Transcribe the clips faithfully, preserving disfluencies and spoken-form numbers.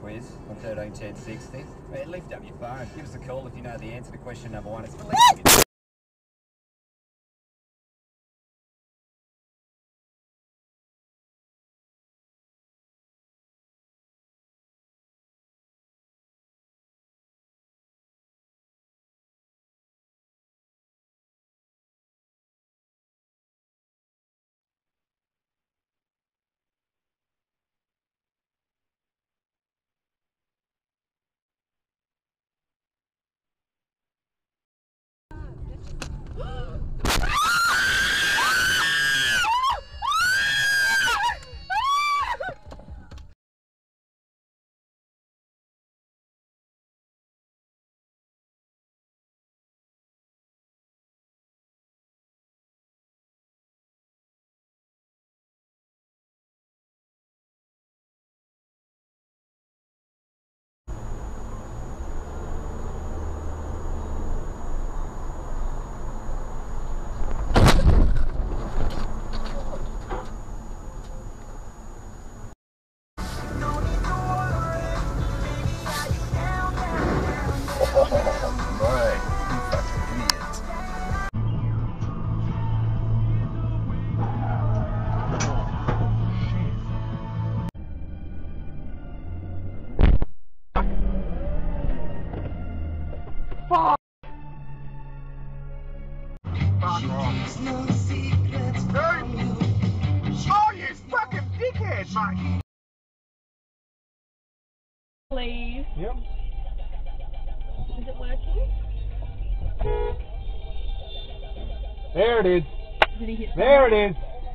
quiz on thirteen ten sixty. Man, lift up your phone. Give us a call if you know the answer to question number one. It's Oh, you fucking dickhead, mate! Please. Yep. Is it working? There it is. Did he hit There it is.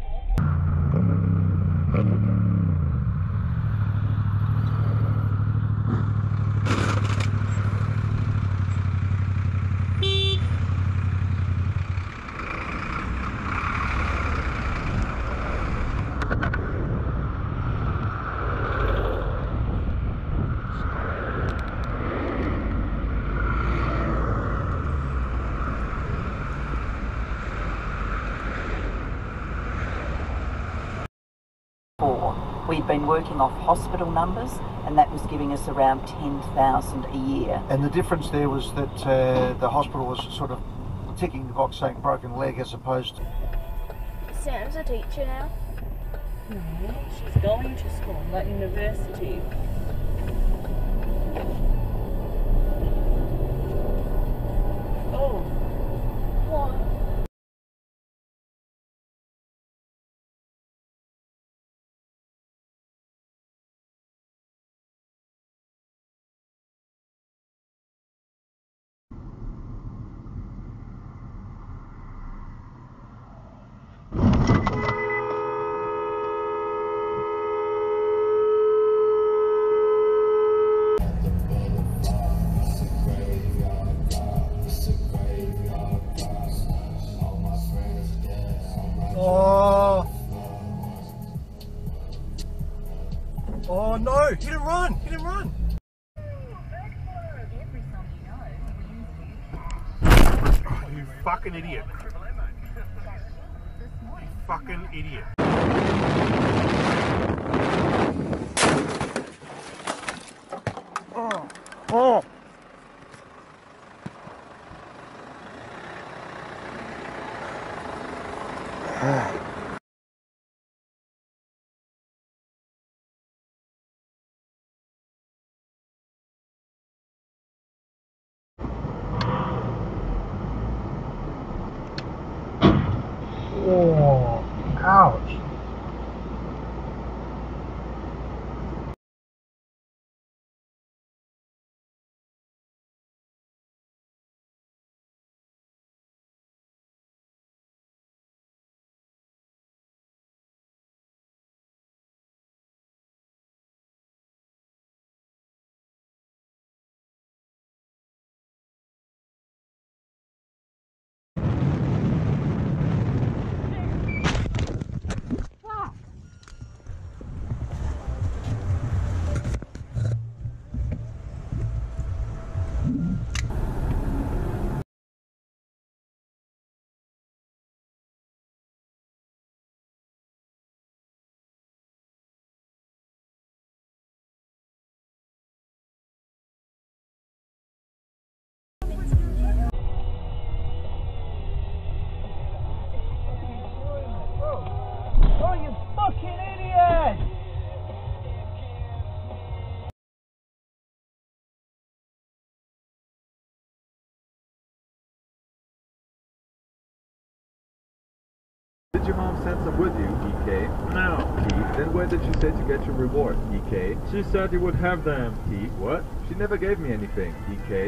We'd been working off hospital numbers, and that was giving us around ten thousand a year. And the difference there was that uh, the hospital was sort of ticking the box saying broken leg as opposed to... Sam's a teacher now. No, she's going to school, like university. Oh. What? Oh! Oh no! Hit and run! Hit and run! Oh, you fucking idiot. You fucking idiot. Oh! Oh! Oh, ouch. ransom with you, E K? No. T. Then where did she say to get your reward, E K? She said you would have them. T. What? She never gave me anything, E K.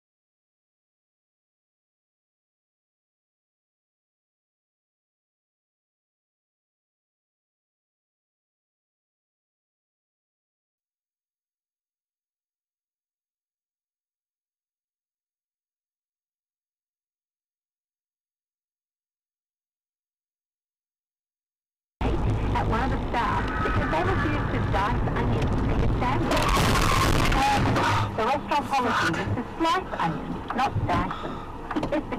At one of the staff because they refused to dice onions and to stand there. The restaurant policy is to slice onions, not dice them. If the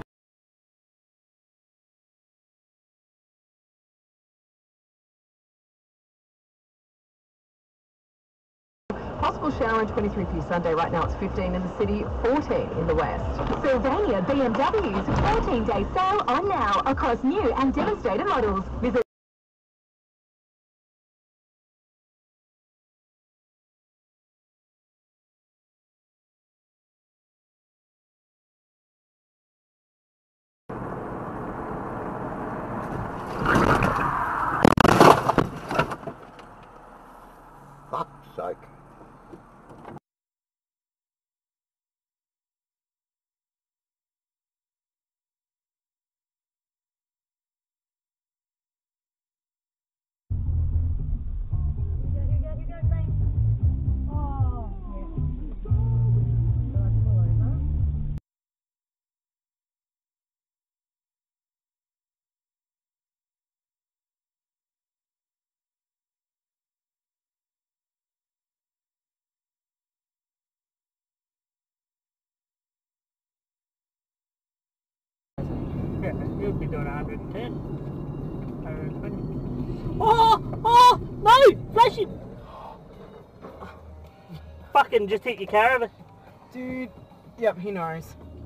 Possible shower on twenty-three for you Sunday. Right now it's fifteen in the city, fourteen in the west. Sylvania B M W's fourteen day sale on now across new and demonstrator models. Visit Fuck's sake. Yeah, you'll be doing one hundred ten. Oh! Oh! No! Flashing! Fucking just hit your caravan. Dude, yep, he knows.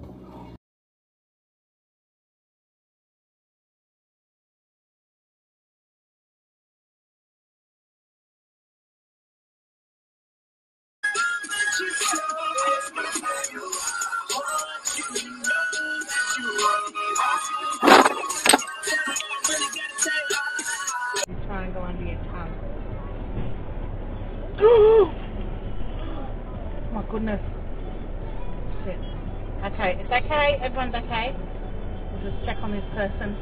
Try and go under your tongue. My goodness. Shit. Okay, it's okay. Everyone's okay. We'll just check on this person.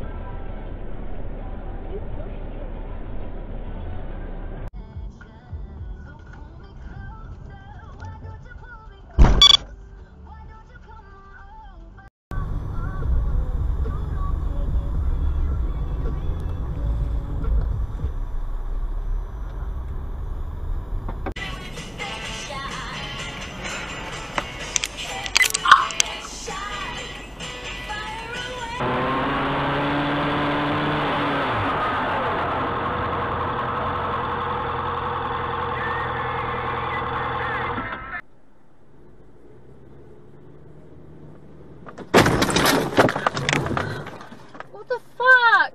What the fuck?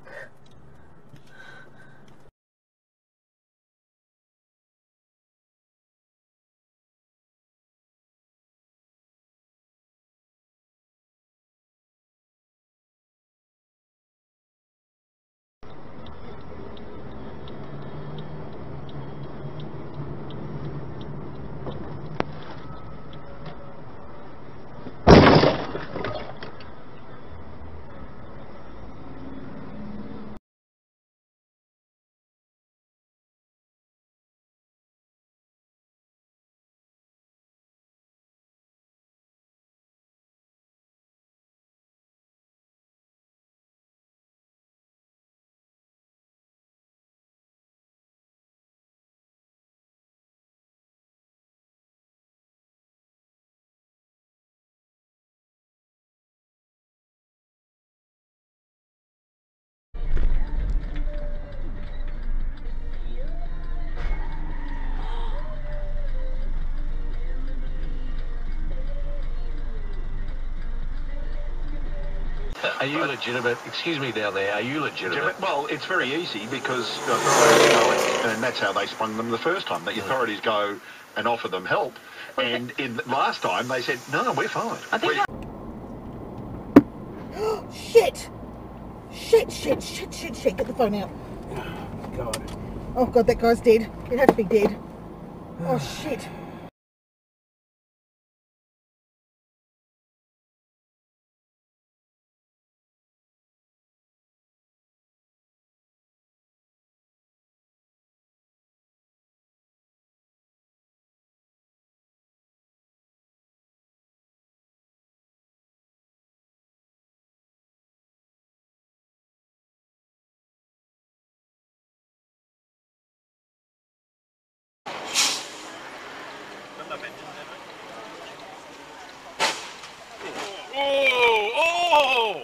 Are you legitimate? Excuse me down there, are you legitimate? Well, it's very easy because the authorities go and, and that's how they sprung them the first time. The authorities go and offer them help, and in last time they said, no, no, we're fine. I think We- Shit! Shit, shit, shit, shit, shit. Get the phone out. Oh, God. Oh, God, that guy's dead. He'd have to be dead. Oh, shit. Oh! Oh!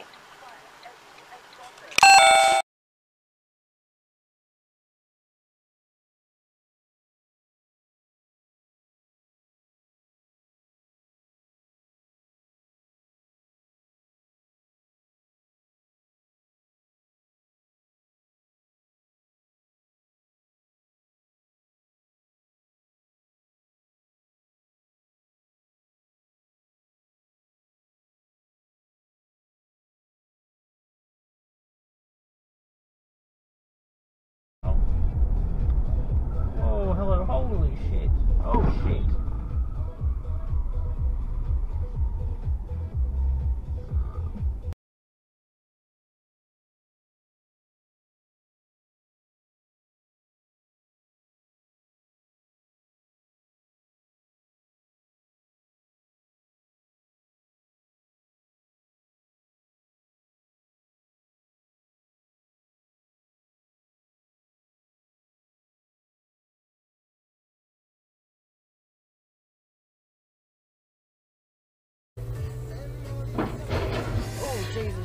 Oh, hello. Holy shit. Oh, shit. Oh, Jesus.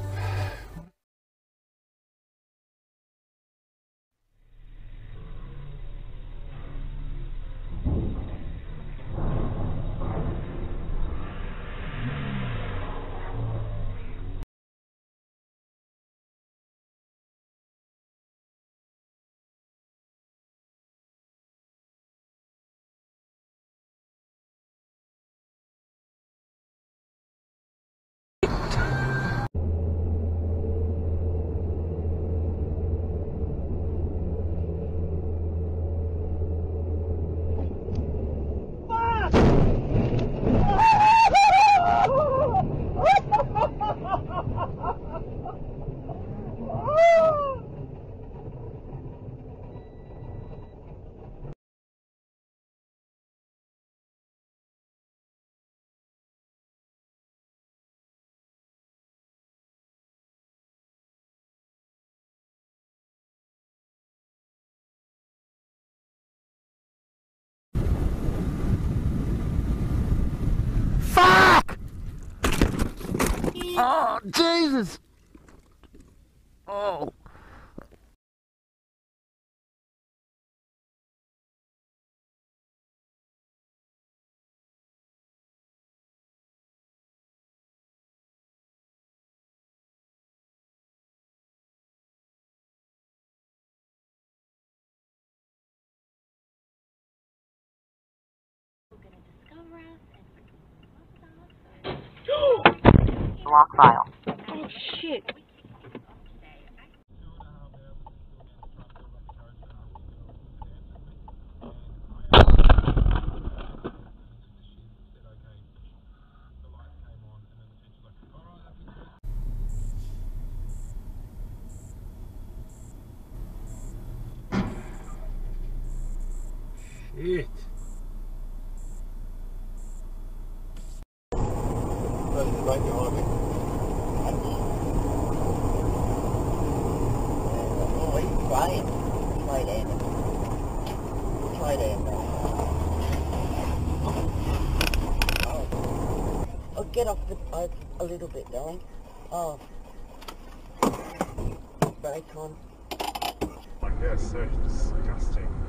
Fuck! Oh, Jesus! Oh. Block file. Oh, shit. Shit. Right behind me. Oh, he's trying. Try there. Try there. Oh. Oh, get off the boat a little bit, darling. Oh. Brake on. Like, they're so disgusting.